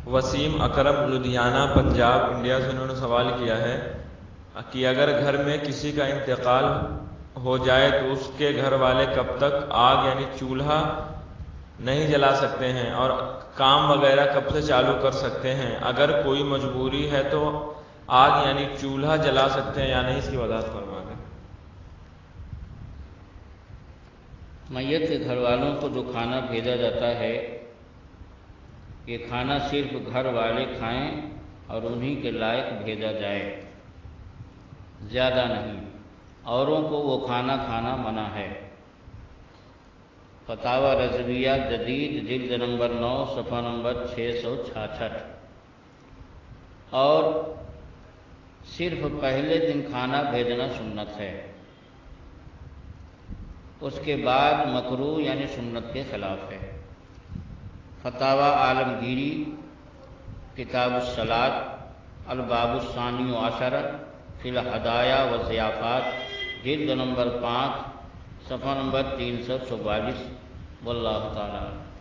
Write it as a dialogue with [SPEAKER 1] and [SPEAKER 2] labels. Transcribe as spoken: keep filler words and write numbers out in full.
[SPEAKER 1] Wasim Akram Ludhiana Punjab India سے انہوں نے سوال کیا ہے کہ اگر گھر میں کسی کا انتقال ہو جائے تو اس کے گھر والے کب تک آگ یعنی چولہا نہیں جلا سکتے ہیں اور کام وغیرہ کب سے چالو کر سکتے ہیں؟ اگر کوئی مجبوری ہے تو آگ یعنی چولہا جلا سکتے ہیں یا نہیں، اس کی وضاحت فرما دیں۔
[SPEAKER 2] میت کے گھر والوں کو جو کھانا بھیجا جاتا ہے یہ کھانا صرف گھر والے کھائیں اور انہی کے لائق بھیجا جائے، زیادہ نہیں، اوروں کو وہ کھانا کھانا منع ہے۔ فتاوی رضویہ جدید جلد نمبر نو صفحہ نمبر چھ سو چھیاسٹھ۔ اور صرف پہلے دن کھانا بھیجنا سنت ہے، اس کے بعد مکروہ یعنی سنت کے خلاف ہے۔ فتاوی عالمگیری کتاب الصلاۃ الباب الثانی عشر فی الہدایا والضیافات جلد نمبر پانچ صفحہ نمبر تین سو چوالیس۔ واللہ تعالی